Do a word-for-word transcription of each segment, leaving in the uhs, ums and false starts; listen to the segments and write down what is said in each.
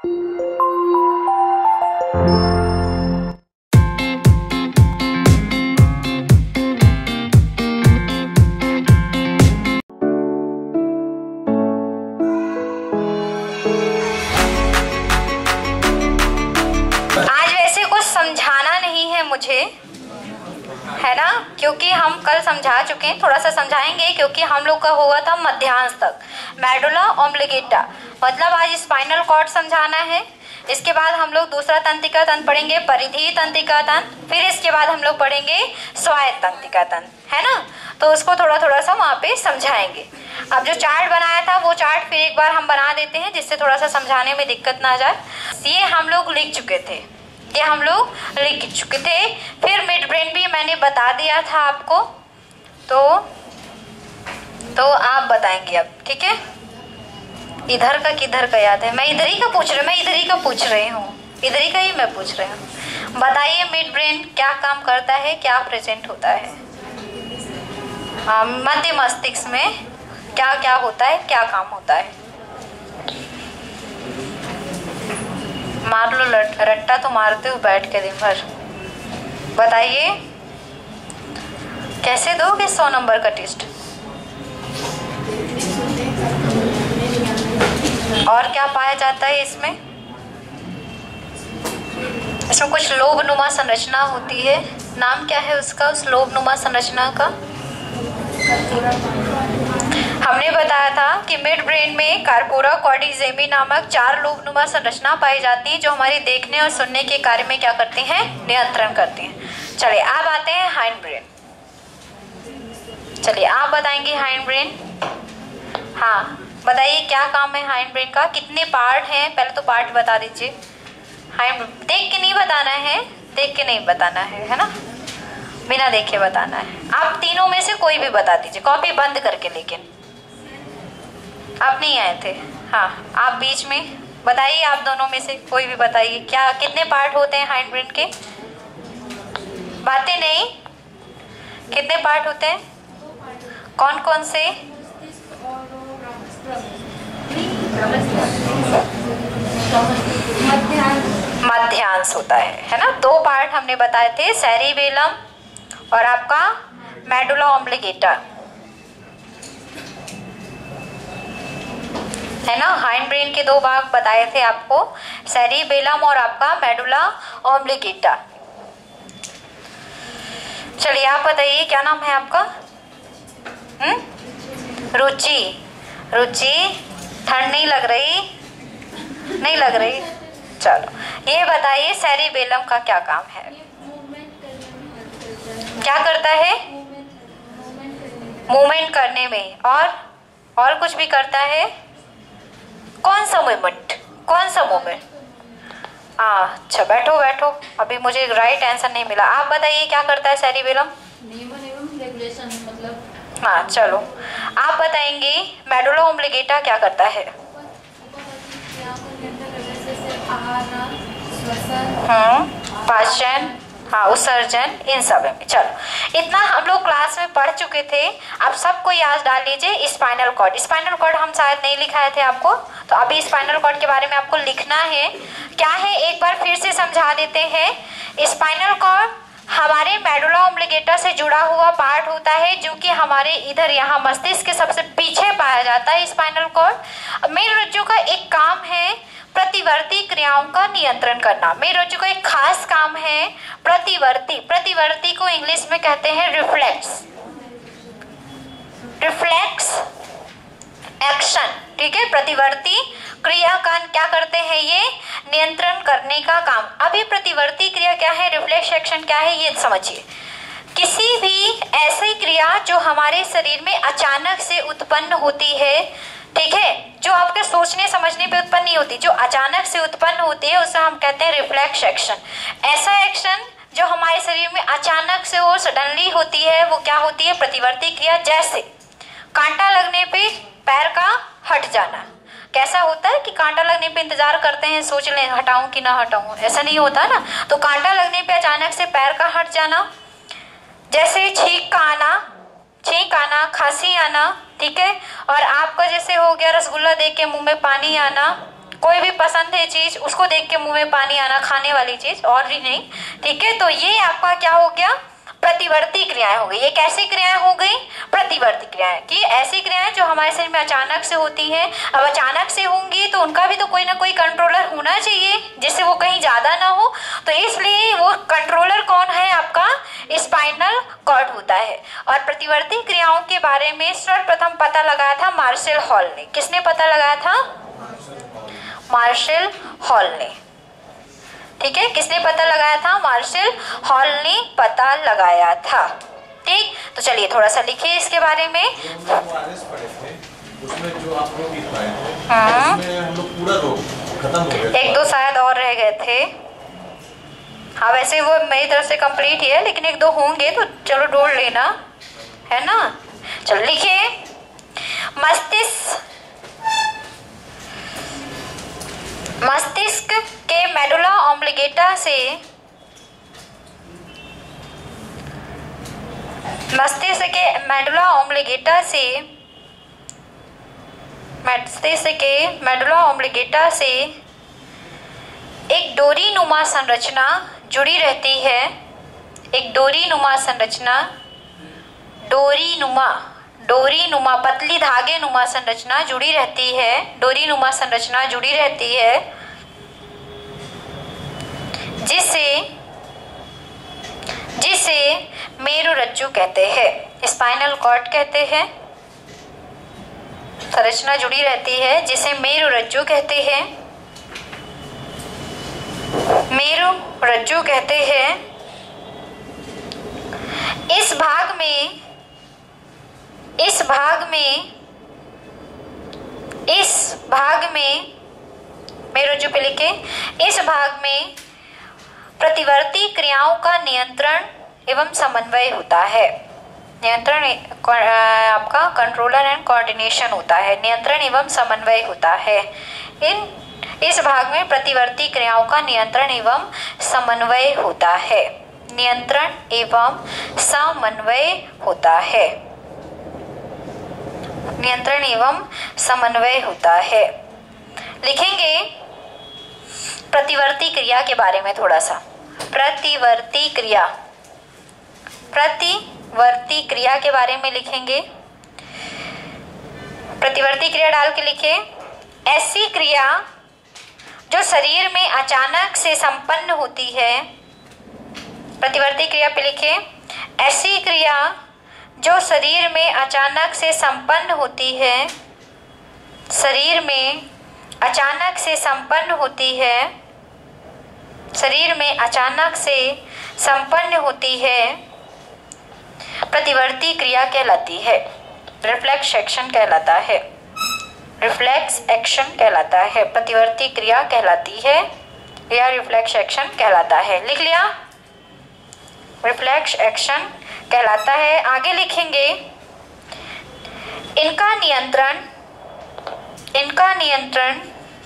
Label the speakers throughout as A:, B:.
A: समझाना नहीं है मुझे, है ना, क्योंकि हम कल समझा चुके हैं। थोड़ा सा समझाएंगे क्योंकि हम लोग का हुआ था मध्यांश तक, मेडुला ऑम्ब्लिगेटा, मतलब आज स्पाइनल कॉर्ड समझाना है। इसके बाद हम लोग दूसरा तंत्रिका तंत्र पढ़ेंगे, परिधीय तंत्रिका तंत्र, फिर इसके बाद हम लोग पढ़ेंगे स्वायत्त तंत्रिका तंत्र, है ना। तो उसको थोड़ा थोड़ा सा वहाँ पे समझाएंगे। अब जो चार्ट बनाया था वो चार्ट फिर एक बार हम बना देते हैं, जिससे थोड़ा सा समझाने में दिक्कत ना जाए। ये हम लोग लिख चुके थे, ये हम लोग लिख चुके थे। फिर मिड ब्रेन भी मैंने बता दिया था आपको, तो तो आप बताएंगे अब, ठीक है। इधर का किधर का याद है? मैं इधर ही का पूछ रही मैं इधर ही का पूछ रही हूँ इधर ही का ही मैं पूछ रही हूँ। बताइए मिड ब्रेन क्या काम करता है, क्या प्रेजेंट होता है मध्य मस्तिष्क में, क्या क्या होता है, क्या काम होता है? मार लो रट्टा तो मारते हो बैठ के दिन भर। बताइए कैसे दोगे सौ नंबर का टेस्ट? और क्या पाया जाता है इसमें? इसमें कुछ लोबनुमा संरचना होती है, नाम क्या है उसका, उस लोबनुमा संरचना का? हमने बताया था कि मिड ब्रेन में कार्पोरा कॉर्डिजेमी नामक चार लोबनुमा संरचना पाई जाती है, जो हमारे देखने और सुनने के कार्य में क्या करती हैं, नियंत्रण करती हैं। चलिए अब आते हैं हाइंड ब्रेन। चलिए आप बताएंगे हाइंड ब्रेन। हाँ बताइए क्या काम है हाइंड ब्रेन का, कितने पार्ट हैं? पहले तो पार्ट बता दीजिए। हाइंड देख के नहीं बताना है, देख के नहीं बताना है, है ना, बिना देखे बताना है। आप तीनों में से कोई भी बता दीजिए, कॉपी बंद करके। लेकिन आप नहीं आए थे, हाँ आप बीच में बताइए, आप दोनों में से कोई भी बताइए, क्या कितने पार्ट होते हैं हाइंड ब्रेन के? बातें नहीं, कितने पार्ट होते हैं? कौन कौन से? मध्यांश होता है, है ना। दो पार्ट हमने बताए थे, सेरिबेलम और आपका मेडुला ऑम्ब्लिगेटा, है ना। हाइंड ब्रेन के दो भाग बताए थे आपको, सेरिबेलम और आपका मेडुला ऑम्ब्लिगेटा। चलिए आप बताइए क्या नाम है आपका? हम्म रुचि। रुचि, ठंड नहीं लग रही? नहीं लग रही, चलो ये बताइए सेरिबेलम का क्या काम है, क्या करता है? मूवमेंट करने में, और और कुछ भी करता है? कौन सा मूवमेंट, कौन सा मूवमेंट? अच्छा बैठो बैठो, अभी मुझे राइट आंसर नहीं मिला। आप बताइए क्या करता है सेरिबेलम?
B: नियमन एवं रेगुलेशन, मतलब।
A: हाँ चलो आप बताएंगे मेडुला ऑम्ब्लिगेटा क्या करता है? हम्म पाचन, हाँ उत्सर्जन, इन सब में। चलो इतना हम लोग क्लास में पढ़ चुके थे, अब सबको याद डाल लीजिए स्पाइनल कॉर्ड। स्पाइनल कॉर्ड हम शायद नहीं लिखाए थे आपको, तो अभी स्पाइनल कॉर्ड के बारे में आपको लिखना है। क्या है एक बार फिर से समझा देते हैं। स्पाइनल कॉर्ड हमारे मेडुला ऑम्ब्लिगेटा से जुड़ा हुआ पार्ट होता है, जो कि हमारे इधर यहाँ मस्तिष्क के सबसे पीछे पाया जाता है स्पाइनल कॉर्ड। मेन रज्जु का एक काम है प्रतिवर्ती क्रियाओं का नियंत्रण करना। मेन रज्जु का एक खास काम है प्रतिवर्ती, प्रतिवर्ती को इंग्लिश में कहते हैं रिफ्लेक्स, रिफ्लेक्स एक्शन, ठीक है। प्रतिवर्ती क्रिया का क्या करते हैं, ये नियंत्रण करने का काम। अभी प्रतिवर्ती क्रिया क्या है, रिफ्लेक्स एक्शन क्या है, ये समझिए। किसी भी ऐसी क्रिया जो हमारे शरीर में अचानक से उत्पन्न होती है, ठीक है, जो आपके सोचने समझने पे उत्पन्न नहीं होती, जो अचानक से उत्पन्न होती है, उसे हम कहते हैं रिफ्लेक्स एक्शन। ऐसा एक्शन जो हमारे शरीर में अचानक से और सडनली होती है, वो क्या होती है, प्रतिवर्ती क्रिया। जैसे कांटा लगने पे पैर का हट जाना। कैसा होता है कि कांटा लगने पे इंतजार करते हैं, सोच लें हटाऊं कि ना हटाऊं, ऐसा नहीं होता ना। तो कांटा लगने पे अचानक से पैर का हट जाना। जैसे छींक का आना, छींक आना, खांसी आना, ठीक है। और आपका जैसे हो गया रसगुल्ला देख के मुंह में पानी आना, कोई भी पसंद है चीज, उसको देख के मुंह में पानी आना, खाने वाली चीज, और भी नहीं। ठीक है, तो ये आपका क्या हो गया, प्रतिवर्ती क्रियाएं हो गई। ये कैसी क्रियाएं हो गई, प्रतिवर्ती क्रियाएं, कि ऐसी क्रियाएं जो हमारे शरीर में अचानक से होती है। अब अचानक से होंगी तो उनका भी तो कोई ना कोई कंट्रोलर होना चाहिए जिससे वो कहीं ज्यादा ना हो, तो इसलिए वो कंट्रोलर कौन है, आपका स्पाइनल कॉर्ड होता है। और प्रतिवर्ती क्रियाओं के बारे में सर्वप्रथम पता लगाया था मार्शल हॉल ने। किसने पता लगाया था, मार्शल हॉल ने। ठीक है, किसने पता लगाया था, मार्शल हॉल ने पता लगाया था। ठीक, तो चलिए थोड़ा सा लिखिए इसके बारे में।
C: जो पढ़े थे उसमें जो आप लोग लिखवाए थे उसमें हम लोग पूरा रोग खत्म हो गया,
A: एक दो शायद और रह गए थे। हाँ, वैसे वो मेरी तरफ से कंप्लीट ही है, लेकिन एक दो होंगे तो चलो जोड़ लेना, है ना। चलो लिखिए, मस्तिष्क मस्तिष्क के मेडुला ऑब्लिगेटा से मस्तिष्क के मेडुला ऑब्लिगेटा से मस्तिष्क के मेडुला ऑब्लिगेटा से एक डोरी नुमा संरचना जुड़ी रहती है। एक डोरी नुमा संरचना, डोरी नुमा डोरी नुमा पतली धागे नुमा संरचना जुड़ी रहती है। डोरी नुमा संरचना जुड़ी रहती है जिसे जिसे मेरुरज्जु कहते हैं, स्पाइनल कॉर्ड कहते हैं। संरचना जुड़ी रहती है जिसे मेरुरज्जु कहते हैं, मेरुरज्जु कहते हैं। इस भाग में इस भाग में इस भाग में मेरुरज्जु पे लिखे, इस भाग में प्रतिवर्ती क्रियाओं का नियंत्रण एवं समन्वय होता है। नियंत्रण आपका कंट्रोलर एंड कोऑर्डिनेशन होता है, नियंत्रण एवं समन्वय होता है। इन इस भाग में प्रतिवर्ती क्रियाओं का नियंत्रण एवं समन्वय होता है, नियंत्रण एवं समन्वय होता है, नियंत्रण एवं समन्वय होता है। लिखेंगे प्रतिवर्ती क्रिया के बारे में थोड़ा सा। प्रतिवर्ती क्रिया, प्रतिवर्ती क्रिया के बारे में लिखेंगे। प्रतिवर्ती क्रिया डाल के लिखे, ऐसी क्रिया जो शरीर में अचानक से संपन्न होती है। प्रतिवर्ती क्रिया पे लिखे, ऐसी क्रिया जो शरीर में अचानक से संपन्न होती है, शरीर में अचानक से संपन्न होती है, शरीर में अचानक से संपन्न होती है, प्रतिवर्ती क्रिया कहलाती है। रिफ्लेक्स एक्शन कहलाता है, रिफ्लेक्स एक्शन कहलाता है, प्रतिवर्ती क्रिया कहलाती है या रिफ्लेक्स एक्शन कहलाता है। लिख लिया, रिफ्लेक्स एक्शन कहलाता है। आगे लिखेंगे, इनका नियंत्रण इनका नियंत्रण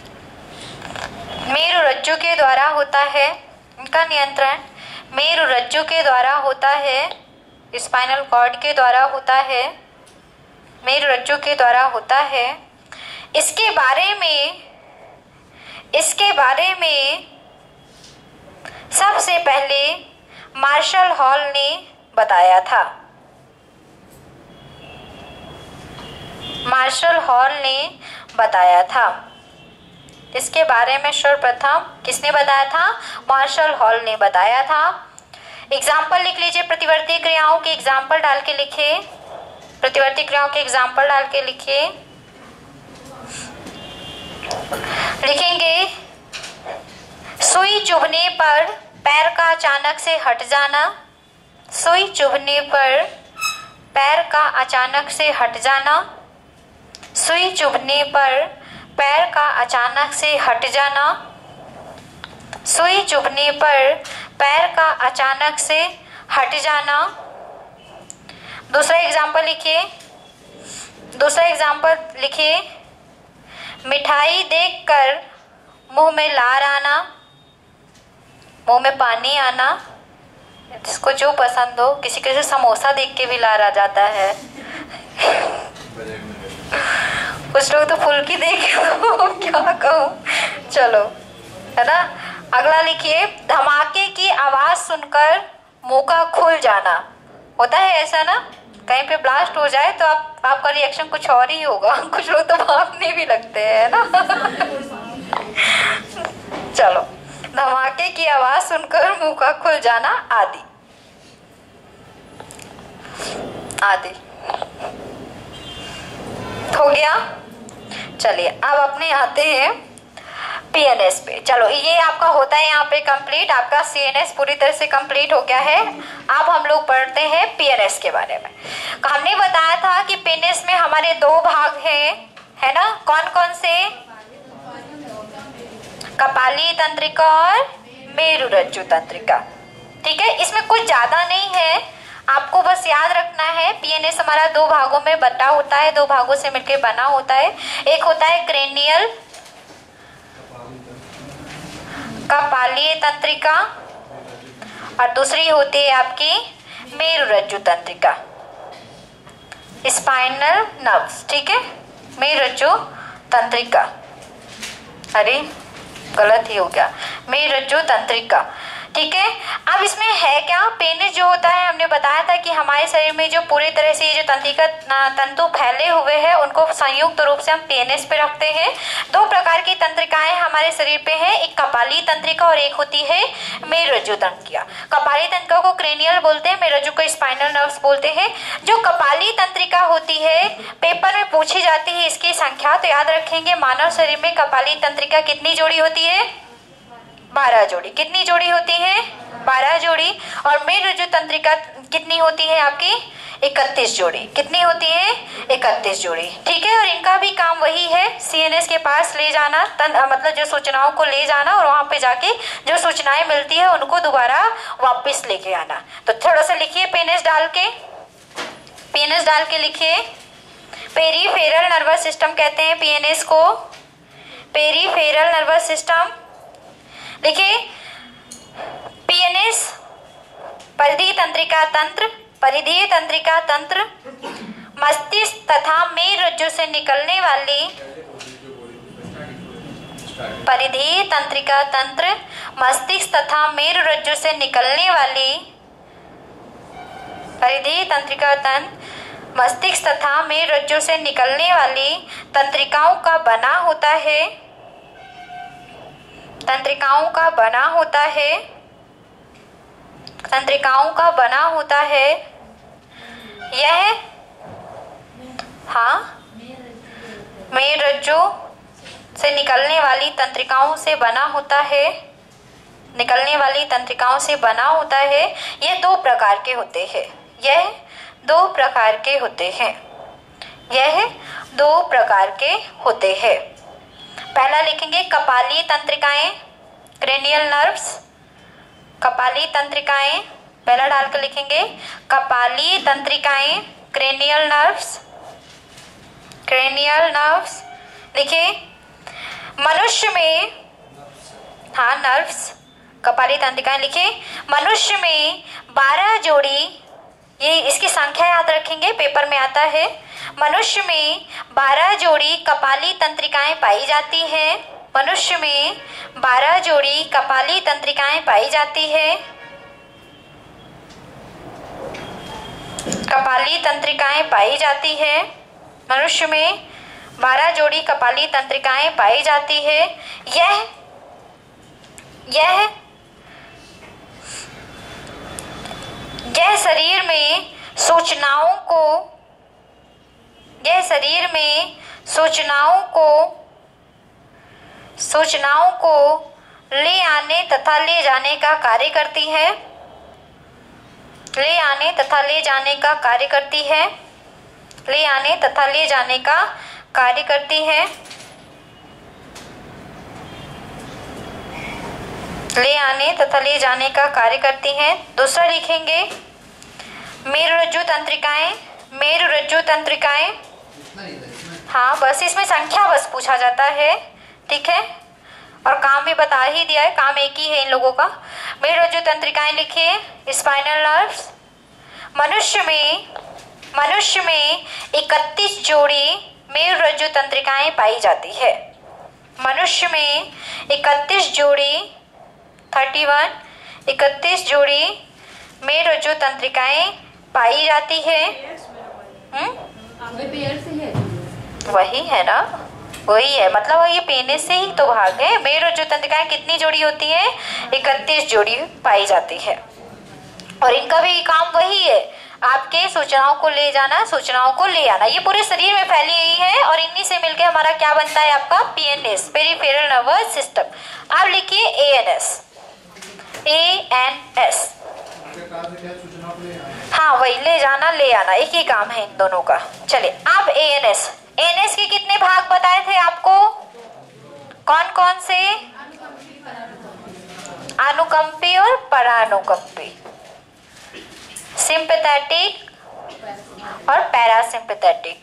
A: मेरुरज्जु के द्वारा होता है। इनका नियंत्रण मेरुरज्जु के द्वारा होता है, स्पाइनल कॉर्ड के द्वारा होता है, मेरुरज्जु के द्वारा होता है। इसके बारे में इसके बारे में सबसे पहले मार्शल हॉल ने बताया था। मार्शल हॉल ने बताया था। इसके बारे में सर्वप्रथम किसने बताया था, मार्शल हॉल ने बताया था। एग्जाम्पल लिख लीजिए, प्रतिवर्ती क्रियाओं के एग्जाम्पल डाल के लिखे, प्रतिवर्ती क्रियाओं के एग्जाम्पल डाल के लिखिए। लिखेंगे, सुई चुभने पर पैर का अचानक से हट जाना, सुई चुभने पर पैर का अचानक से हट जाना, सुई चुभने पर पैर का अचानक से हट जाना, सुई चुभने पर पैर का अचानक से हट जाना। दूसरा एग्जाम्पल लिखिए, दूसरा एग्जाम्पल लिखिए, मिठाई देखकर मुंह में लार आना, मुंह में पानी आना, जिसको जो पसंद हो। किसी किसी समोसा देख के भी लार आ जाता है, कुछ लोग तो फुल्की देख के क्या कहूँ चलो, है ना। अगला लिखिए, धमाके की आवाज सुनकर मुंह का खुल जाना। होता है ऐसा ना, कहीं पे ब्लास्ट हो जाए तो आप आपका रिएक्शन कुछ और ही होगा। कुछ लोग तो भागने भी लगते हैं ना। चलो, धमाके की आवाज सुनकर मुंह का खुल जाना आदि आदि हो गया। चलिए अब अपने आते हैं पीएनएस पे। चलो, ये आपका होता है यहाँ पे कंप्लीट, आपका सीएनएस पूरी तरह से कंप्लीट हो गया है। अब हम लोग पढ़ते हैं पीएनएस के बारे में। हमने बताया था कि पीएनएस में हमारे दो भाग हैं, है ना। कौन कौन से? कपाली तंत्रिका और मेरुरज्जु तंत्रिका। ठीक है, इसमें कुछ ज्यादा नहीं है, आपको बस याद रखना है पीएनएस हमारा दो भागों में बटा होता है, दो भागों से मिलकर बना होता है। एक होता है क्रेनियल कपालीय तंत्रिका और दूसरी होती है आपकी मेरुरज्जु तंत्रिका, स्पाइनल नर्व्स। ठीक है, मेरुरज्जु तंत्रिका, अरे गलत ही हो गया, मेरुरज्जु तंत्रिका। ठीक है, अब इसमें है क्या, पेनिस जो होता है हमने बताया था कि हमारे शरीर में जो पूरी तरह से जो तंत्रिका तंतु फैले हुए हैं उनको संयुक्त रूप से हम पेनिस पे रखते हैं। दो प्रकार की तंत्रिकाएं हमारे शरीर पे हैं, एक कपाली तंत्रिका और एक होती है मेरुरज्जु तंत्रिका। कपाली तंत्रिका को क्रेनियल बोलते हैं, मेरुरज्जु को स्पाइनल नर्व्स बोलते हैं। जो कपाली तंत्रिका होती है पेपर में पूछी जाती है इसकी संख्या, तो याद रखेंगे मानव शरीर में कपाली तंत्रिका कितनी जोड़ी होती है? बारह जोड़ी। कितनी जोड़ी होती है? बारह जोड़ी। और मेरुरज्जु तंत्रिका कितनी होती है आपकी? इकतीस जोड़ी। कितनी होती है? इकतीस जोड़ी। ठीक है, और इनका भी काम वही है, सीएनएस के पास ले जाना, तन, मतलब जो सूचनाओं को ले जाना और वहां पे जाके जो सूचनाएं मिलती है उनको दोबारा वापस लेके आना। तो थोड़ा सा लिखिए पेनिस डाल के, पेनिस डाल के लिखिए। पेरीफेरल नर्वस सिस्टम कहते हैं पीएनएस को, पेरीफेरल नर्वस सिस्टम। देखिए, पीएनएस परिधीय तंत्रिका तंत्र, परिधीय तंत्रिका तंत्र मस्तिष्क तथा मेरुरज्जु से निकलने वाली, परिधीय तंत्रिका तंत्र मस्तिष्क तथा मेरुरज्जु से निकलने वाली, परिधीय तंत्रिका तंत्र मस्तिष्क तथा मेरुरज्जु से निकलने वाली तंत्रिकाओं का बना होता है, तंत्रिकाओं का बना होता है, तंत्रिकाओं का बना होता है। यह हाँ मेरुरज्जु से निकलने वाली तंत्रिकाओं से बना होता है, निकलने वाली तंत्रिकाओं से बना होता है। यह दो प्रकार के होते हैं, यह दो प्रकार के होते हैं, यह दो प्रकार के होते हैं। पहला लिखेंगे कपाली तंत्रिकाएं, क्रेनियल नर्व्स, कपाली तंत्रिकाएं, पहला डालकर लिखेंगे कपाली तंत्रिकाएं, क्रेनियल नर्व्स, क्रेनियल नर्व्स। लिखिए, मनुष्य में, हाँ नर्व्स, कपाली तंत्रिकाएं। लिखिए, मनुष्य में बारह जोड़ी, ये इसकी संख्या याद रखेंगे, पेपर में आता है। मनुष्य में बारह जोड़ी कपाली तंत्रिकाएं पाई जाती हैं, मनुष्य में बारह जोड़ी कपाली तंत्रिकाएं पाई जाती है, कपाली तंत्रिकाएं पाई जाती है, मनुष्य में बारह जोड़ी कपाली तंत्रिकाएं पाई जाती है। यह यह यह शरीर में सूचनाओं को, यह शरीर में सूचनाओं को सूचनाओं को ले आने तथा ले जाने का कार्य करती है, ले आने तथा ले जाने का कार्य करती है, ले आने तथा ले जाने का कार्य करती है, ले आने तथा ले जाने का कार्य करती हैं। दूसरा लिखेंगे मेरुरज्जु तंत्रिकाएं, मेरुरज्जु तंत्रिकाएं, हाँ बस इसमें संख्या बस पूछा जाता है, ठीक है, और काम भी बता ही दिया है, काम एक ही है इन लोगों का। मेरुरज्जु तंत्रिकाएं लिखिए, स्पाइनल नर्व्स। मनुष्य में मनुष्य में इकतीस जोड़ी मेरुरज्जु तंत्रिकाएं पाई जाती है, मनुष्य में इकतीस जोड़ी थर्टी वन इकतीस जोड़ी मेरुरज्जु तंत्रिकाएं पाई जाती है। हम्म वही है ना, वही है, मतलब ये पेनिस से ही तो भाग है। मेरुरज्जु तंत्रिकाएं कितनी जोड़ी होती है? इकतीस जोड़ी पाई जाती है। और इनका भी काम वही है, आपके सूचनाओं को ले जाना, सूचनाओं को ले आना। ये पूरे शरीर में फैली हुई है और इन्हीं से मिलकर हमारा क्या बनता है? आपका पीएनएस, पेरिफेरल नर्वस सिस्टम। आप लिखिए एएनएस, एएनएस। हाँ वही, ले जाना ले आना, एक ही काम है इन दोनों का। चलिए आप एएनएस, एएनएस के कितने भाग बताए थे आपको? कौन कौन से? अनुकंपी और परानुकंपी, सिंपैथेटिक और पैरासिम्पैथेटिक।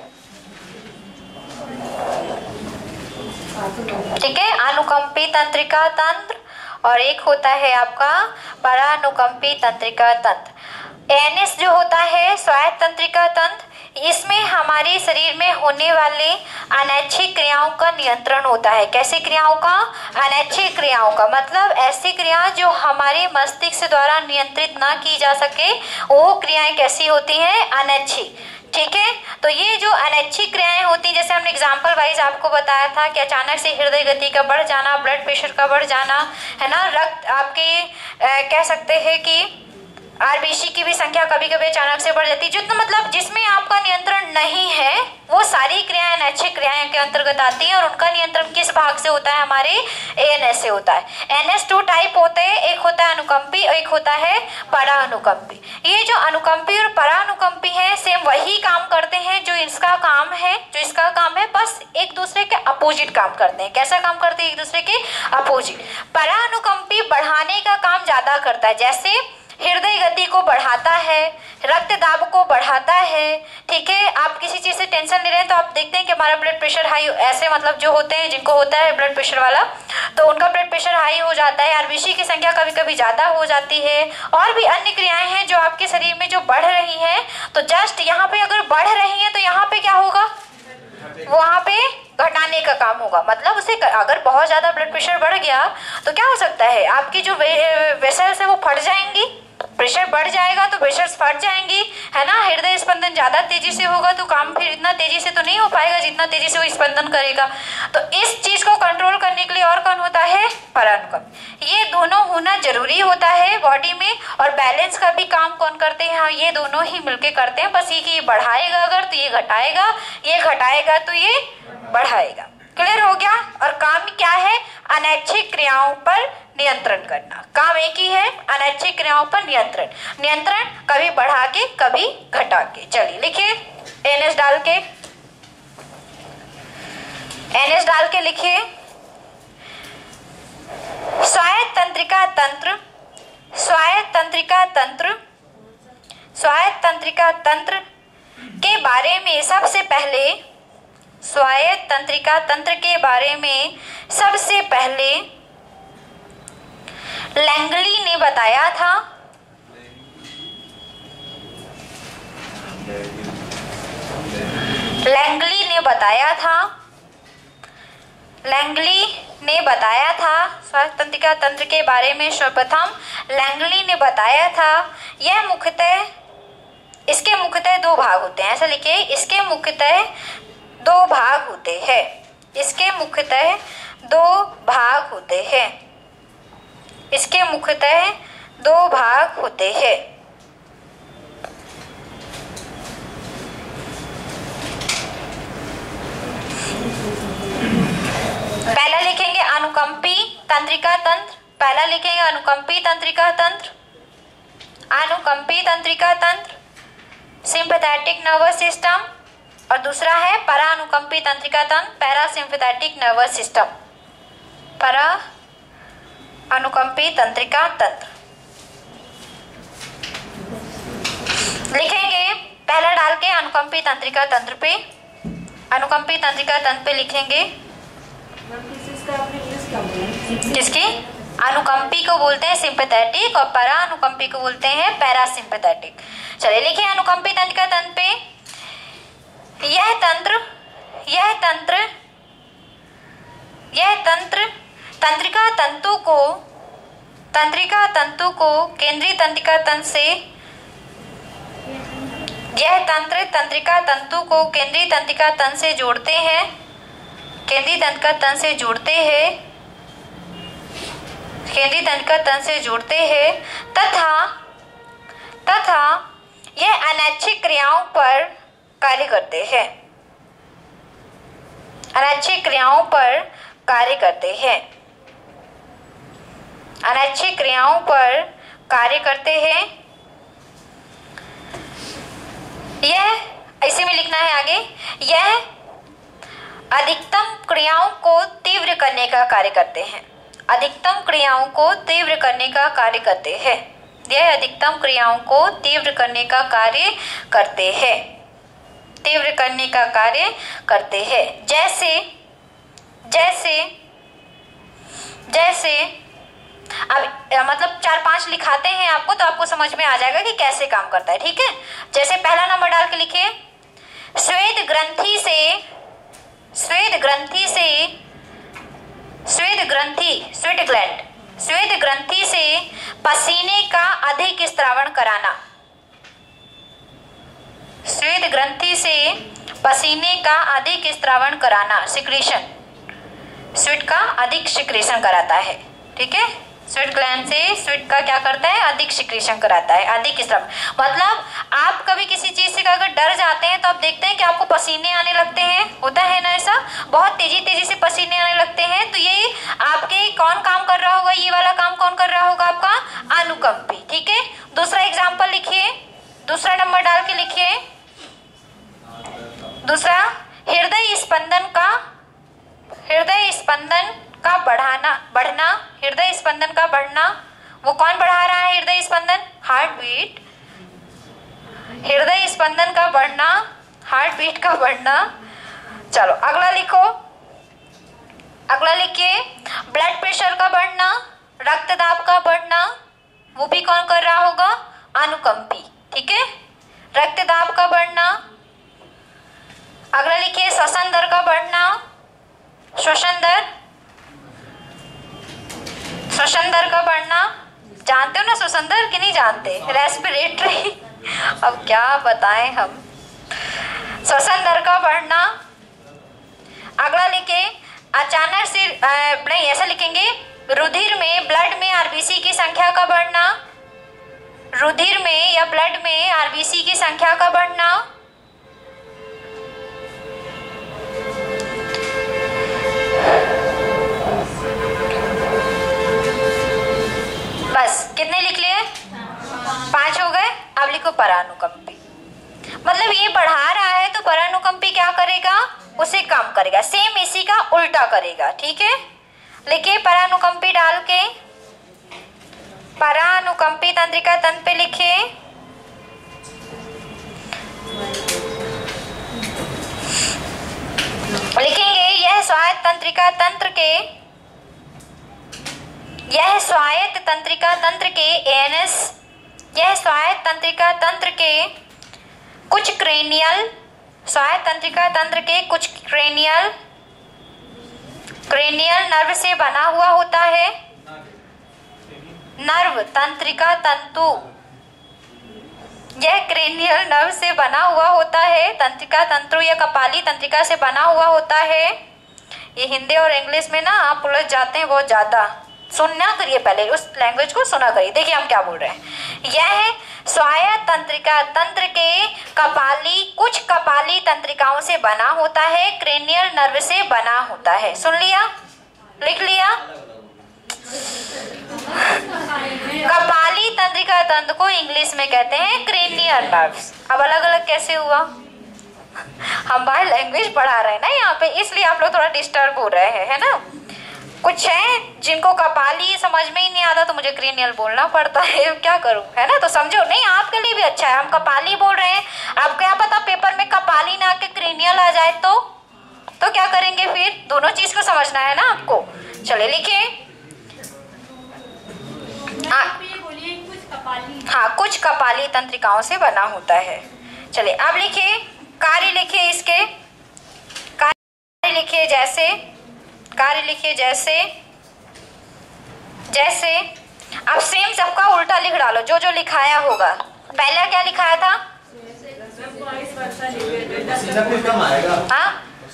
A: ठीक है, अनुकंपी तंत्रिका तंत्र और एक होता है आपका परानुकंपी तंत्रिका तंत्र। एएनएस जो होता है स्वायत्त तंत्रिका तंत्र, इसमें हमारे शरीर में होने वाले अनैच्छिक क्रियाओं का नियंत्रण होता है। कैसी क्रियाओं का? अनैच्छिक क्रियाओं का, मतलब ऐसी क्रिया जो हमारे मस्तिष्क द्वारा नियंत्रित ना की जा सके, वो क्रियाएं कैसी होती हैं? अनैच्छिक। ठीक है, तो ये जो अनैच्छिक क्रियाएं होती हैं, जैसे हमने एग्जाम्पल वाइज आपको बताया था कि अचानक से हृदय गति का बढ़ जाना, ब्लड प्रेशर का बढ़ जाना, है ना, रक्त आपके आ, कह सकते हैं कि आरबीसी की भी संख्या कभी कभी अचानक से बढ़ जाती है। जितना मतलब जिसमें आपका नियंत्रण नहीं है, वो सारी क्रियाएं अनैच्छिक क्रियाएं के अंतर्गत आती हैं। और उनका नियंत्रण किस भाग से होता है? हमारे एएनएस से होता है। एएनएस टू टाइप होते हैं, एक होता है अनुकंपी और एक होता है परानुकंपी। ये जो अनुकंपी और परानुकंपी है, सेम वही काम करते हैं जो इसका काम है, जो इसका काम है, बस एक दूसरे के अपोजिट काम करते हैं। कैसा काम करते हैं? एक दूसरे के अपोजिट। परानुकंपी बढ़ाने का काम ज्यादा करता है, जैसे हृदय गति को बढ़ाता है, रक्त दाब को बढ़ाता है। ठीक है, आप किसी चीज से टेंशन ले रहे हैं तो आप देखते हैं कि हमारा ब्लड प्रेशर हाई, ऐसे मतलब जो होते हैं जिनको होता है ब्लड प्रेशर वाला, तो उनका ब्लड प्रेशर हाई हो जाता है, आरबीसी की संख्या कभी कभी ज्यादा हो जाती है। और भी अन्य क्रियाएं हैं जो आपके शरीर में जो बढ़ रही है, तो जस्ट यहाँ पे अगर बढ़ रही है तो यहाँ पे क्या होगा? वहां पे घटाने का काम होगा। मतलब उसे अगर बहुत ज्यादा ब्लड प्रेशर बढ़ गया तो क्या हो सकता है? आपकी जो वेसल्स है वो फट जाएंगी, प्रेशर बढ़ जाएगा तो वेसल्स फट जाएंगी, है ना। हृदय स्पंदन ज्यादा तेजी से होगा तो काम फिर इतना तेजी से तो नहीं हो पाएगा जितना तेजी से वो स्पंदन करेगा। तो इस चीज को कंट्रोल करने के लिए और कौन होता है? परानुकंपी। ये दोनों होना जरूरी होता है बॉडी में। और बैलेंस का भी काम कौन करते हैं? हाँ, ये दोनों ही मिलके करते हैं। बस ये कि ये बढ़ाएगा अगर तो ये घटाएगा, ये घटाएगा तो ये बढ़ाएगा। क्लियर हो गया? और काम क्या है? अनैच्छिक क्रियाओं पर नियंत्रण करना। काम एक ही है, अनैच्छिक क्रियाओं पर नियंत्रण। नियंत्रण कभी बढ़ा के कभी घटा के। चलिए लिखिए, एनएस डाल के, एनएस डाल के लिखिए। स्वायत्त तंत्रिका तंत्र, स्वायत्त तंत्रिका तंत्र, स्वायत्त तंत्रिका तंत्र के बारे में सबसे पहले, स्वायत्त तंत्रिका तंत्र के बारे में सबसे पहले लैंगली ने बताया था। लैंगली ने बताया था, लैंगली ने बताया था स्वायत्त तंत्रिका तंत्र के बारे में सर्वप्रथम लैंगली ने बताया था। यह मुख्यतः, इसके मुख्यतः दो भाग होते हैं। ऐसा लिखिए, इसके मुख्यतः दो भाग होते हैं। इसके मुख्यतः दो भाग होते हैं। इसके मुख्यतः दो भाग होते हैं। पहला लिखेंगे अनुकंपी तंत्रिका तंत्र, पहला लिखेंगे अनुकंपी तंत्रिका तंत्र, अनुकंपी तंत्रिका तंत्र, सिंपैथेटिक नर्वस सिस्टम। और दूसरा है परानुकंपी तंत्रिका तंत्र, पैरासिम्पैथेटिक नर्वस सिस्टम, परा अनुकंपी तंत्रिका तंत्र। लिखेंगे पहला डाल के अनुकंपी तंत्रिका तंत्र पे, अनुकंपी तंत्रिका तंत्र पे लिखेंगे। किसकी? अनुकंपी को बोलते हैं सिंपैथेटिक और परानुकंपी को बोलते हैं पैरासिम्पैथेटिक। चलिए लिखिए अनुकंपी तंत्रिका तंत्र पे, यह तंत्र, यह तंत्र यह तंत्र तंत्रिका तंतु को तंत्रिका तंतु को केंद्रीय तंत्रिका तंतु से यह तंत्र तंत्रिका तंतु को केंद्रीय तंत्रिका तंतु से जोड़ते हैं केंद्रीय तंत्रिका तंतु से जोड़ते हैं केंद्रीय तंत्रिका तंतु से जोड़ते हैं तथा तथा यह अनैच्छिक क्रियाओं पर कार्य करते हैं अनैच्छिक क्रियाओं पर कार्य करते हैं अनैच्छिक क्रियाओं पर कार्य करते हैं। यह इसी में लिखना है आगे, यह अधिकतम क्रियाओं को तीव्र करने का कार्य करते हैं अधिकतम क्रियाओं को तीव्र करने का कार्य करते हैं यह अधिकतम क्रियाओं को तीव्र करने का कार्य करते हैं तीव्र करने का कार्य करते हैं जैसे जैसे जैसे अब मतलब चार पांच लिखाते हैं आपको तो आपको समझ में आ जाएगा कि कैसे काम करता है। ठीक है, जैसे पहला नंबर डाल के लिखिए, श्वेत ग्रंथि से श्वेत ग्रंथि से श्वेत ग्रंथि स्वेट ग्लैंड श्वेत ग्रंथि से पसीने का अधिक स्त्रावण कराना श्वेत ग्रंथि से पसीने का अधिक स्त्रावण कराना सिक्रीशन स्वेट का अधिक सिक्रीशन कराता है। ठीक है, स्वेट ग्लैंड से स्वेट का क्या करता है, अधिक सिक्रीशन कराता है अधिक स्त्राव। मतलब आप कभी किसी चीज से अगर डर जाते हैं तो आप देखते हैं कि आपको पसीने आने लगते हैं, होता है ना ऐसा, बहुत तेजी तेजी से पसीने आने लगते हैं। तो ये आपके कौन काम कर रहा होगा, ये वाला काम कौन कर रहा होगा, आपका अनुकंपी। ठीक है, दूसरा एग्जाम्पल लिखिए, दूसरा नंबर डाल के लिखिए, दूसरा हृदय स्पंदन का हृदय स्पंदन का बढ़ाना बढ़ना हृदय स्पंदन का बढ़ना, वो कौन बढ़ा रहा है हृदय स्पंदन, हार्ट बीट हृदय स्पंदन का बढ़ना हार्ट बीट का बढ़ना। चलो अगला लिखो, अगला लिखिए, ब्लड प्रेशर का बढ़ना रक्तदाब का बढ़ना, वो भी कौन कर रहा होगा, अनुकंपी। ठीक है, रक्तदाब का बढ़ना। अगला लिखिए, श्वसन दर का बढ़ना श्वसन दर श्वसन दर का बढ़ना, जानते हो ना श्वसन दर कि नहीं जानते, रेस्पिरेटरी अब क्या बताएं हम, श्वसन दर का बढ़ना। अगला लिखे, अचानक से नहीं ऐसा लिखेंगे, रुधिर में ब्लड में आरबीसी की संख्या का बढ़ना रुधिर में या ब्लड में आरबीसी की संख्या का बढ़ना। बस कितने लिख लिए, पांच हो गए। अब लिखो परानुकंपी, मतलब ये बढ़ा रहा है तो परानुकंपी क्या करेगा, उसे काम करेगा, सेम इसी का उल्टा करेगा। ठीक है, लिखिए परानुकंपी डाल के, परानुकंपी तंत्रिका तंत्र पे लिखिए, लिखेंगे यह स्वायत्त तंत्रिका तंत्र के यह स्वायत्त तंत्रिका तंत्र के एएनएस यह स्वायत्त तंत्रिका तंत्र के कुछ क्रेनियल स्वायत्त तंत्रिका तंत्र के कुछ क्रेनियल क्रेनियल नर्व से बना हुआ होता है। नर्व तंत्रिका तंतु यह क्रेनियल नर्व से बना हुआ होता है, तंत्रिका तंतु या कपाली तंत्रिका से बना हुआ होता है। ये हिंदी और इंग्लिश में ना आप उलझ जाते हैं बहुत ज्यादा, सुनना करिए, पहले उस लैंग्वेज को सुना करिए। देखिए हम क्या बोल रहे हैं, यह स्वायत्त तंत्रिका तंत्र के कपाली कुछ कपाली तंत्रिकाओं से बना होता है, क्रेनियल नर्व से बना होता है। सुन लिया, लिख लिया, कपाली तंत्रिका तंत्र को इंग्लिश में कहते हैं क्रेनियल नर्व्स। अब अलग अलग कैसे हुआ, हम बाहर लैंग्वेज पढ़ा रहे हैं ना यहाँ पे, इसलिए आप लोग थोड़ा डिस्टर्ब हो रहे हैं, है ना। कुछ है जिनको कपाली समझ में ही नहीं आता तो मुझे क्रेनियल बोलना पड़ता है, क्या करूं, है ना। तो समझो, नहीं आपके लिए भी अच्छा है, हम कपाली बोल रहे हैं, अब क्या पता पेपर में कपाली ना आके क्रेनियल आ जाए तो तो क्या करेंगे फिर, दोनों चीज को समझना है ना आपको। चलिए लिखिए, हाँ कुछ कपाली तंत्रिकाओं से बना होता है। चलिए अब लिखिए कार्य, लिखिए इसके कार्य लिखिए, जैसे कार्य लिखिए जैसे जैसे अब सेम सबका उल्टा लिख डालो, जो जो लिखाया होगा। पहला क्या लिखाया था? हाँ,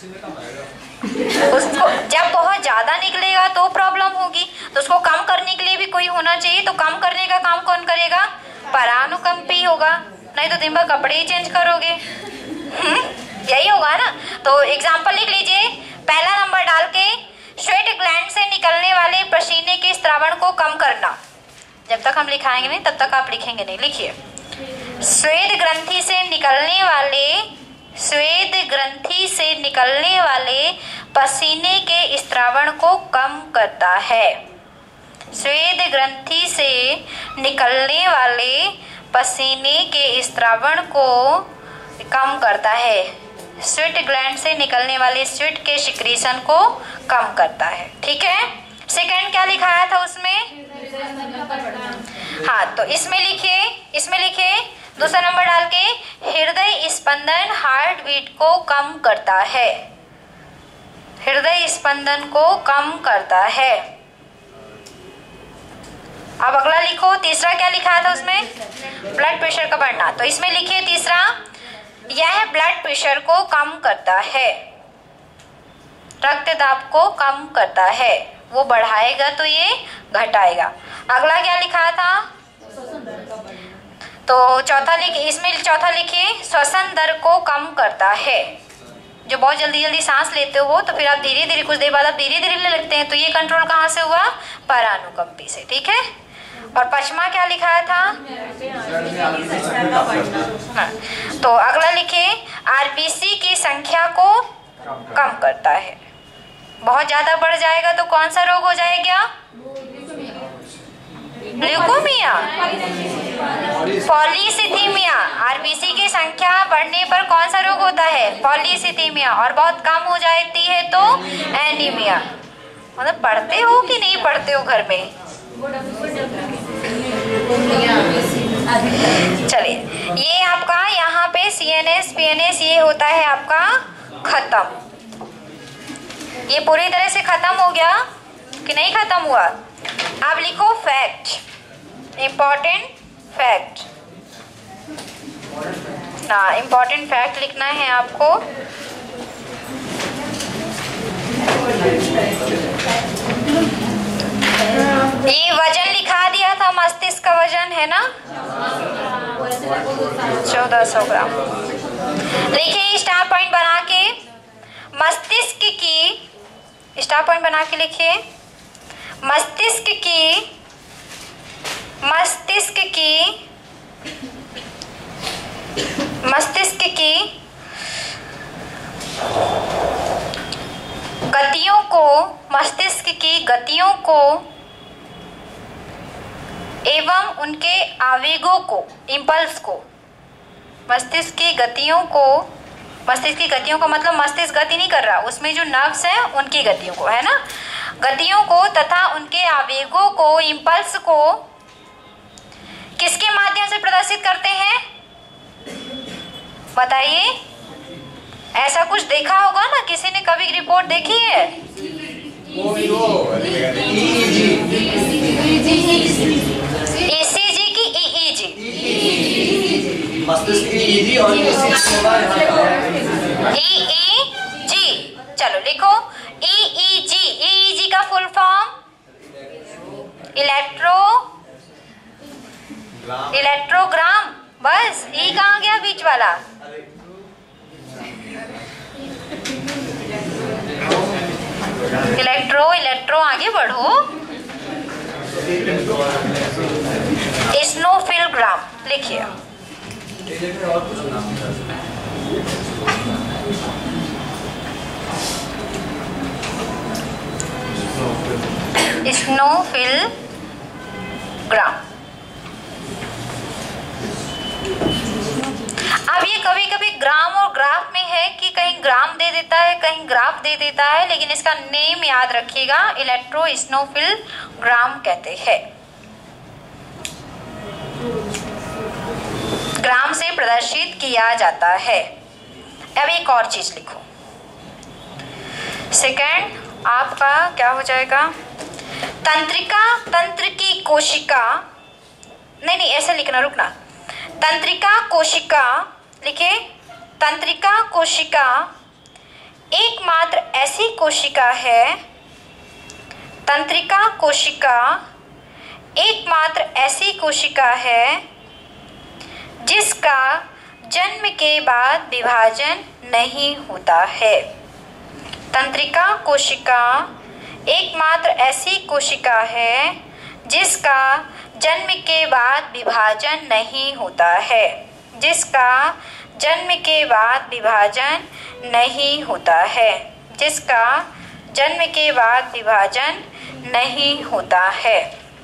A: उसको जब बहुत ज्यादा निकलेगा तो प्रॉब्लम होगी, तो उसको कम करने के लिए भी कोई होना चाहिए। तो कम करने का काम कौन करेगा? परानुकंपी होगा, नहीं तो दिन भर कपड़े ही चेंज करोगे। यही होगा ना। तो एग्जाम्पल लिख लीजिए, पहला नंबर डाल के स्वेट ग्लैंड से निकलने वाले पसीने के स्रावण को कम करना। जब तक हम लिखाएंगे नहीं तब तक आप लिखेंगे नहीं। लिखिए, स्वेद ग्रंथि से निकलने वाले स्वेद ग्रंथि से निकलने वाले पसीने के स्रावण को कम करता है। स्वेद ग्रंथि से निकलने वाले पसीने के स्रावण को कम करता है। स्वेट ग्लैंड से निकलने वाले स्वेट के सिक्रीशन को कम करता है। ठीक है। सेकंड क्या लिखाया था उसमें? हाँ, तो इसमें लिखिए इसमें लिखिए दूसरा नंबर डाल के, हृदय स्पंदन हार्ट बीट को कम करता है। हृदय स्पंदन को कम करता है। अब अगला लिखो, तीसरा क्या लिखा था उसमें? ब्लड प्रेशर का बढ़ना। तो इसमें लिखिए तीसरा, यह ब्लड प्रेशर को कम करता है, रक्त दाब को कम करता है। वो बढ़ाएगा तो ये घटाएगा। अगला क्या लिखा था? तो चौथा लिखिए, इसमें चौथा लिखिए, श्वसन दर को कम करता है। जो बहुत जल्दी जल्दी सांस लेते हो तो फिर आप धीरे धीरे, कुछ देर बाद आप धीरे धीरे ले लगते हैं, तो ये कंट्रोल कहाँ से हुआ? परानुकंपी से। ठीक है। और पचमा क्या लिखाया था? हाँ, तो अगला लिखिए, आरबीसी की संख्या को कम करता है। बहुत ज्यादा बढ़ जाएगा तो कौन सा रोग हो जाएगा? ल्यूकोमिया, पॉलीसिथीमिया। आरबीसी की संख्या बढ़ने पर कौन सा रोग होता है? पॉलीसिथीमिया। और बहुत कम हो जाती है तो एनीमिया। मतलब पढ़ते हो कि नहीं पढ़ते हो घर में? चलिए, ये आपका यहाँ पे C N S P N S ये होता है आपका खत्म। ये पूरी तरह से खत्म हो गया कि नहीं खत्म हुआ? अब लिखो फैक्ट, इम्पोर्टेंट फैक्ट। ना, इम्पोर्टेंट फैक्ट लिखना है आपको। ये वजन लिखा दिया था, मस्तिष्क का वजन है ना चौदह सौ ग्राम। लिखिए स्टार पॉइंट बना के, मस्तिष्क की स्टार पॉइंट बना के लिखिए, मस्तिष्क की मस्तिष्क की मस्तिष्क की गतियों को मस्तिष्क की गतियों को एवं उनके आवेगों को, इम्पल्स को, मस्तिष्क की गतियों को, मस्तिष्क की गतियों को मतलब मस्तिष्क गति नहीं कर रहा, उसमें जो नर्व्स हैं उनकी गतियों को, है ना, गतियों को तथा उनके आवेगों को, इम्पल्स को किसके माध्यम से प्रदर्शित करते हैं? बताइए। ऐसा कुछ देखा होगा ना, किसी ने कभी रिपोर्ट देखी है? ईसीजी की ईईजी,
D: मस्तिष्क की ईजी और
A: ईईजी। चलो लिखो ईईजी। ईईजी का फुल फॉर्म इलेक्ट्रो इलेक्ट्रोग्राम। बस ई कहाँ गया बीच वाला? इलेक्ट्रो इलेक्ट्रो आगे बढ़ो। स्नोफिलग्राम लिखिए। स्नोफिलग्राम। अब ये कभी कभी ग्राम और ग्राफ में है कि कहीं ग्राम दे देता है, कहीं ग्राफ दे देता है, लेकिन इसका नेम याद रखिएगा, इलेक्ट्रो स्नोफिलग्राम कहते हैं। ग्राम से प्रदर्शित किया जाता है। अब एक और चीज लिखो, सेकेंड आपका क्या हो जाएगा, तंत्रिका, तंत्र की कोशिका, नहीं नहीं ऐसे लिखना, रुकना, तंत्रिका कोशिका लिखे, तंत्रिका कोशिका एकमात्र ऐसी कोशिका है, तंत्रिका कोशिका एकमात्र ऐसी कोशिका है जिसका जन्म के बाद विभाजन नहीं होता है। तंत्रिका कोशिका एकमात्र ऐसी कोशिका है जिसका जन्म के बाद विभाजन नहीं होता है, जिसका जन्म के बाद विभाजन नहीं होता है, जिसका जन्म के बाद विभाजन नहीं होता है,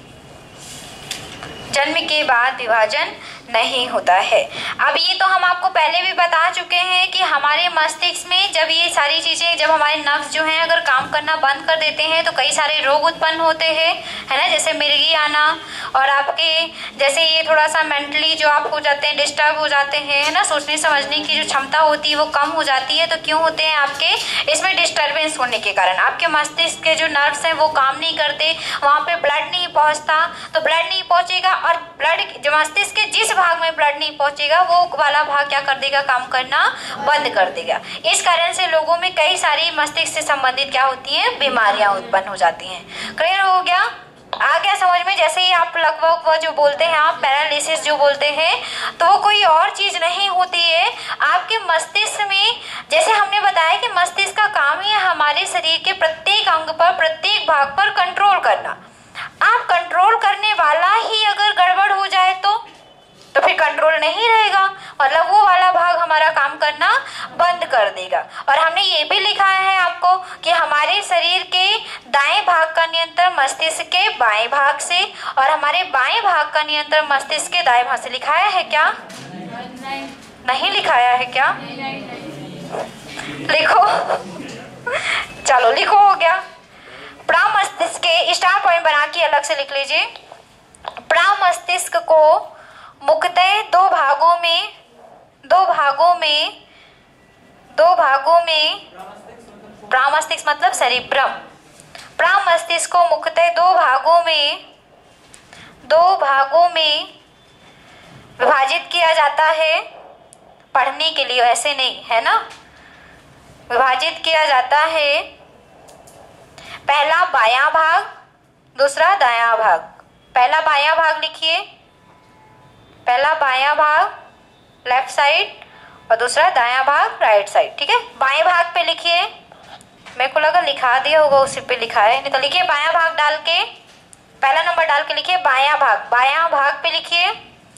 A: जन्म के बाद विभाजन नहीं होता है। अब ये तो हम आपको पहले भी बता चुके हैं कि हमारे मस्तिष्क में जब ये सारी चीज़ें, जब हमारे नर्व्स जो हैं अगर काम करना बंद कर देते हैं तो कई सारे रोग उत्पन्न होते हैं, है ना, जैसे मिर्गी आना, और आपके जैसे ये थोड़ा सा मेंटली जो आप हो जाते हैं, डिस्टर्ब हो जाते हैं, है ना, सोचने समझने की जो क्षमता होती है वो कम हो जाती है। तो क्यों होते हैं आपके, इसमें डिस्टर्बेंस होने के कारण आपके मस्तिष्क के जो नर्व्स हैं वो काम नहीं करते, वहाँ पे ब्लड नहीं पहुँचता, तो ब्लड नहीं पहुँचेगा और ब्लड जो मस्तिष्क के जिस भाग में ब्लड नहीं पहुंचेगा वो वाला भाग क्या कर देगा, काम करना बंद कर देगा। इस कारण से लोगों में कई सारी मस्तिष्क से संबंधित क्या होती हैं, बीमारियां उत्पन्न हो जाती हैं। क्लियर हो गया, आ गया समझ में। जैसे ही आप लगभग जो बोलते हैं, आप पैरालिसिस जो बोलते हैं, तो वो कोई और चीज नहीं होती है, आपके मस्तिष्क में, जैसे हमने बताया कि मस्तिष्क का काम ही है हमारे शरीर के प्रत्येक अंग पर, प्रत्येक भाग पर कंट्रोल करना। आप कंट्रोल करने वाला ही अगर गड़बड़ हो जाए तो तो फिर कंट्रोल नहीं रहेगा, मतलब वो वाला भाग हमारा काम करना बंद कर देगा। और हमने ये भी लिखा है आपको कि हमारे शरीर के दाएं भाग का नियंत्रण मस्तिष्क के बाएं भाग से, और हमारे बाएं भाग का नियंत्रण मस्तिष्क के दाएं भाग से। लिखाया है क्या,
B: नहीं,
A: नहीं लिखाया है क्या,
B: नहीं, नहीं, नहीं।
A: लिखो, चलो लिखो, हो गया। प्रमस्तिष्क के स्टार पॉइंट बना के अलग से लिख लीजिए। प्रमस्तिष्क को मुख्यतः दो भागों में दो भागों में दो भागों में प्रमस्तिष्क मतलब सेरिब्रम, प्रमस्तिष्क को मुख्यतः दो भागों में दो भागों में विभाजित किया जाता है, पढ़ने के लिए, ऐसे नहीं, है ना, विभाजित किया जाता है। पहला बायां भाग, दूसरा दायां भाग। पहला बायां भाग लिखिए, पहला बायां भाग लेफ्ट साइड और दूसरा दायां भाग राइट साइड, ठीक है। बाएं भाग पे लिखिए, मेरे को लगा लिखा दिया होगा, उसी पे लिखा है, नहीं तो लिखिए बायां भाग डाल के, पहला नंबर डाल के लिखिए बायां भाग, बायां भाग पे लिखिए।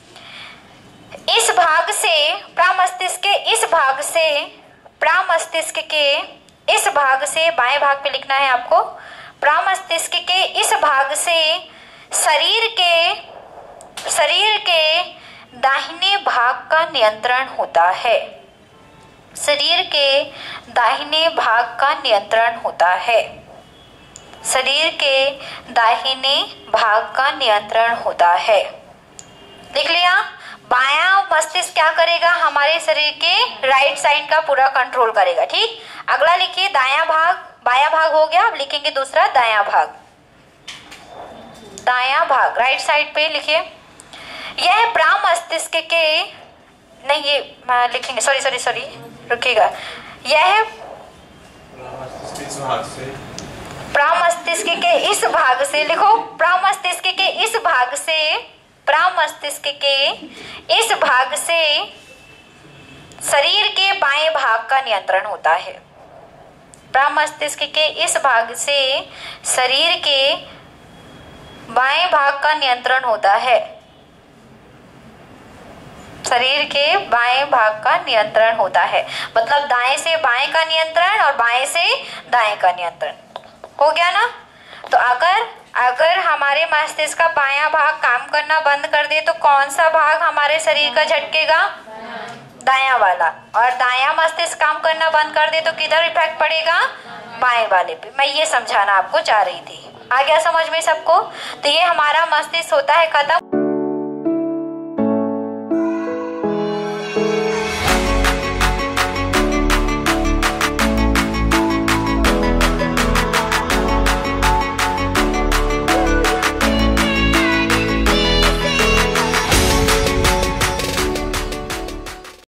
A: इस भाग से प्रमस्तिष्क के इस भाग से प्रमस्तिष्क के इस भाग से बाएं भाग पे लिखना है आपको। प्रमस्तिष्क के इस भाग से शरीर के शरीर के दाहिने भाग का नियंत्रण होता है, शरीर के दाहिने भाग का नियंत्रण होता है, शरीर के दाहिने भाग का नियंत्रण होता है। लिख लिया। बायां मस्तिष्क क्या करेगा, हमारे शरीर के राइट साइड का पूरा कंट्रोल करेगा, ठीक। अगला लिखिए दायां भाग, बायां भाग हो गया, अब लिखेंगे दूसरा दायां भाग, दायां भाग राइट साइड पे लिखिए। यह प्रमस्तिष्क के नहीं, ये लिखेंगे, सॉरी सॉरी सॉरी रुकिएगा, यह प्रमस्तिष्क के इस भाग से, लिखो प्रमस्तिष्क के इस भाग से, प्रमस्तिष्क के इस भाग से शरीर के बाएं भाग का नियंत्रण होता है। प्रमस्तिष्क के इस भाग से शरीर के बाएं भाग का नियंत्रण होता है, शरीर के बाएं भाग का नियंत्रण होता है, मतलब दाएं से बाएं का नियंत्रण और बाएं से दाएं का नियंत्रण हो गया ना। तो अगर अगर हमारे मस्तिष्क का बायां भाग काम करना बंद कर दे तो कौन सा भाग हमारे शरीर का झटकेगा, दायां वाला, और दायां मस्तिष्क काम करना बंद कर दे तो किधर इफेक्ट पड़ेगा, बाएं वाले पे। मैं ये समझाना आपको चाह रही थी, आ गया समझ में सबको। तो ये हमारा मस्तिष्क होता है खत्म।